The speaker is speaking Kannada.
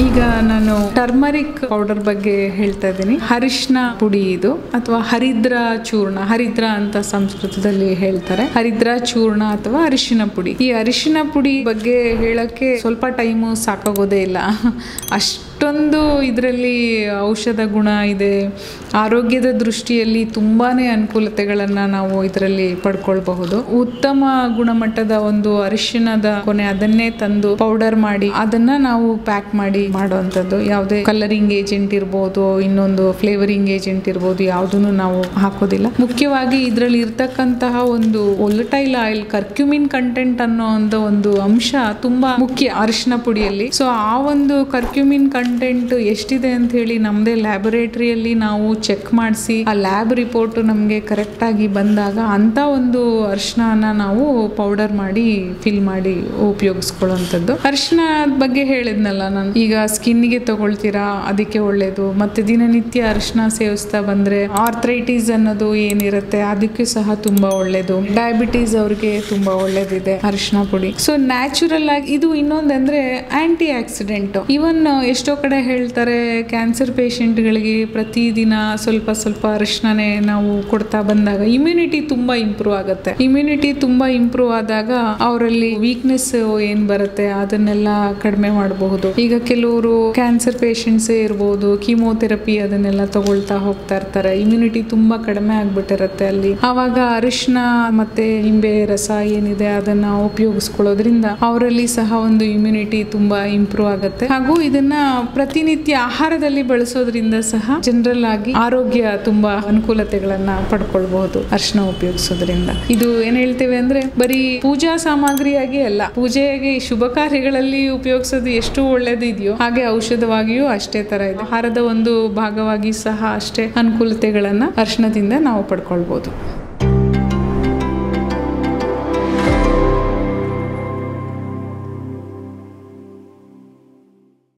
ಈಗ ನಾನು ಟರ್ಮರಿಕ್ ಪೌಡರ್ ಬಗ್ಗೆ ಹೇಳ್ತಾ ಇದ್ದೀನಿ. ಅರಿಶಿನ ಪುಡಿ ಇದು, ಅಥವಾ ಹರಿದ್ರ ಚೂರ್ಣ, ಹರಿದ್ರ ಅಂತ ಸಂಸ್ಕೃತದಲ್ಲಿ ಹೇಳ್ತಾರೆ. ಹರಿದ್ರ ಚೂರ್ಣ ಅಥವಾ ಅರಿಶಿನ ಪುಡಿ. ಈ ಅರಿಶಿನ ಪುಡಿ ಬಗ್ಗೆ ಹೇಳಕ್ಕೆ ಸ್ವಲ್ಪ ಟೈಮು ಸಾಕಾಗೋದೇ ಇಲ್ಲ. ಅಷ್ಟೊಂದು ಇದರಲ್ಲಿ ಔಷಧ ಗುಣ ಇದೆ. ಆರೋಗ್ಯದ ದೃಷ್ಟಿಯಲ್ಲಿ ತುಂಬಾನೇ ಅನುಕೂಲತೆಗಳನ್ನ ನಾವು ಇದರಲ್ಲಿ ಪಡ್ಕೊಳ್ಬಹುದು. ಉತ್ತಮ ಗುಣಮಟ್ಟದ ಒಂದು ಅರಿಶಿನದ ಕೊನೆ ಅದನ್ನೇ ತಂದು ಪೌಡರ್ ಮಾಡಿ ಅದನ್ನ ನಾವು ಪ್ಯಾಕ್ ಮಾಡಿ ಮಾಡುವಂಥದ್ದು. ಯಾವುದೇ ಕಲರಿಂಗ್ ಏಜೆಂಟ್ ಇರ್ಬೋದು, ಇನ್ನೊಂದು ಫ್ಲೇವರಿಂಗ್ ಏಜೆಂಟ್ ಇರ್ಬೋದು, ಯಾವುದನ್ನು ನಾವು ಹಾಕೋದಿಲ್ಲ. ಮುಖ್ಯವಾಗಿ ಇದರಲ್ಲಿ ಇರ್ತಕ್ಕಂತಹ ಒಂದು ವೊಲಟೈಲ್ ಆಯಿಲ್, ಕರ್ಕ್ಯೂಮಿನ್ ಕಂಟೆಂಟ್ ಅನ್ನೋ ಒಂದು ಅಂಶ ತುಂಬಾ ಮುಖ್ಯ ಅರಿಶಿನ ಪುಡಿಯಲ್ಲಿ. ಸೊ ಆ ಒಂದು ಕರ್ಕ್ಯೂಮಿನ್ ಕಂಟೆಂಟ್ ಎಷ್ಟಿದೆ ಅಂತ ಹೇಳಿ ನಮ್ಮದೇ ಲ್ಯಾಬೊರೇಟರಿಯಲ್ಲಿ ನಾವು ಚೆಕ್ ಮಾಡಿಸಿ ಆ ಲ್ಯಾಬ್ ರಿಪೋರ್ಟ್ ನಮಗೆ ಕರೆಕ್ಟ್ ಆಗಿ ಬಂದಾಗ ಅಂತ ಒಂದು ಅರಿಶಿನ ನಾವು ಪೌಡರ್ ಮಾಡಿ ಫಿಲ್ ಮಾಡಿ ಉಪಯೋಗಿಸ್ಕೊಳ್ಳುವಂಥದ್ದು. ಅರಿಶಿನ ಬಗ್ಗೆ ಹೇಳಿದ್ನಲ್ಲ ನಾನು, ಈಗ ಸ್ಕಿನ್ಗೆ ತಗೊಳ್ತೀರಾ ಅದಕ್ಕೆ ಒಳ್ಳೇದು. ಮತ್ತೆ ದಿನನಿತ್ಯ ಅರಿಶಿನ ಸೇವಿಸ್ತಾ ಬಂದ್ರೆ ಆರ್ಥ್ರೈಟಿಸ್ ಅನ್ನೋದು ಏನಿರುತ್ತೆ ಅದಕ್ಕೆ ಸಹ ತುಂಬಾ ಒಳ್ಳೇದು. ಡಯಾಬಿಟೀಸ್ ಅವ್ರಿಗೆ ತುಂಬಾ ಒಳ್ಳೇದಿದೆ ಅರಿಶಿನ ಪುಡಿ. ಸೊ ನ್ಯಾಚುರಲ್ ಆಗಿ ಇದು. ಇನ್ನೊಂದಂದ್ರೆ ಆಂಟಿ ಆಕ್ಸಿಡೆಂಟ್. ಇವನ್ ಎಷ್ಟೋ ಕಡೆ ಹೇಳ್ತಾರೆ ಕ್ಯಾನ್ಸರ್ ಪೇಷಂಟ್ಗಳಿಗೆ ಪ್ರತಿದಿನ ಸ್ವಲ್ಪ ಸ್ವಲ್ಪ ಅರಿಶಿನನೇ ನಾವು ಕೊಡ್ತಾ ಬಂದಾಗ ಇಮ್ಯುನಿಟಿ ತುಂಬಾ ಇಂಪ್ರೂವ್ ಆಗುತ್ತೆ. ಇಮ್ಯುನಿಟಿ ತುಂಬಾ ಇಂಪ್ರೂವ್ ಆದಾಗ ಅವರಲ್ಲಿ ವೀಕ್ನೆಸ್ ಏನ್ ಬರುತ್ತೆ ಅದನ್ನೆಲ್ಲ ಕಡಿಮೆ ಮಾಡಬಹುದು. ಈಗ ಕೆಲವರು ಕ್ಯಾನ್ಸರ್ ಪೇಷಂಟ್ಸ್ ಇರ್ಬೋದು, ಕೀಮೋಥೆರಪಿ ಅದನ್ನೆಲ್ಲ ತಗೊಳ್ತಾ ಹೋಗ್ತಾ ಇರ್ತಾರೆ. ಇಮ್ಯುನಿಟಿ ತುಂಬಾ ಕಡಿಮೆ ಆಗ್ಬಿಟ್ಟಿರತ್ತೆ ಅಲ್ಲಿ. ಆವಾಗ ಅರಿಶಿನ ಮತ್ತೆ ನಿಂಬೆ ರಸ ಏನಿದೆ ಅದನ್ನ ಉಪಯೋಗಿಸ್ಕೊಳ್ಳೋದ್ರಿಂದ ಅವರಲ್ಲಿ ಸಹ ಒಂದು ಇಮ್ಯುನಿಟಿ ತುಂಬಾ ಇಂಪ್ರೂವ್ ಆಗುತ್ತೆ. ಹಾಗೂ ಇದನ್ನ ಪ್ರತಿನಿತ್ಯ ಆಹಾರದಲ್ಲಿ ಬಳಸೋದ್ರಿಂದ ಸಹ ಜನರಲ್ ಆಗಿ ಆರೋಗ್ಯ ತುಂಬಾ ಅನುಕೂಲತೆಗಳನ್ನ ಪಡ್ಕೊಳ್ಬಹುದು ಅರಿಶಿನ ಉಪಯೋಗಿಸೋದ್ರಿಂದ. ಇದು ಏನ್ ಹೇಳ್ತೇವೆ ಅಂದ್ರೆ ಬರೀ ಪೂಜಾ ಸಾಮಗ್ರಿಯಾಗಿ ಅಲ್ಲ, ಪೂಜೆಗೆ ಶುಭ ಕಾರ್ಯಗಳಲ್ಲಿ ಉಪಯೋಗಿಸೋದು ಎಷ್ಟು ಒಳ್ಳೇದಿದೆಯೋ ಹಾಗೆ ಔಷಧವಾಗಿಯೂ ಅಷ್ಟೇ ತರ ಇದೆ. ಆಹಾರದ ಒಂದು ಭಾಗವಾಗಿ ಸಹ ಅಷ್ಟೇ ಅನುಕೂಲತೆಗಳನ್ನ ಅರಿಶಿನದಿಂದ ನಾವು ಪಡ್ಕೊಳ್ಬಹುದು.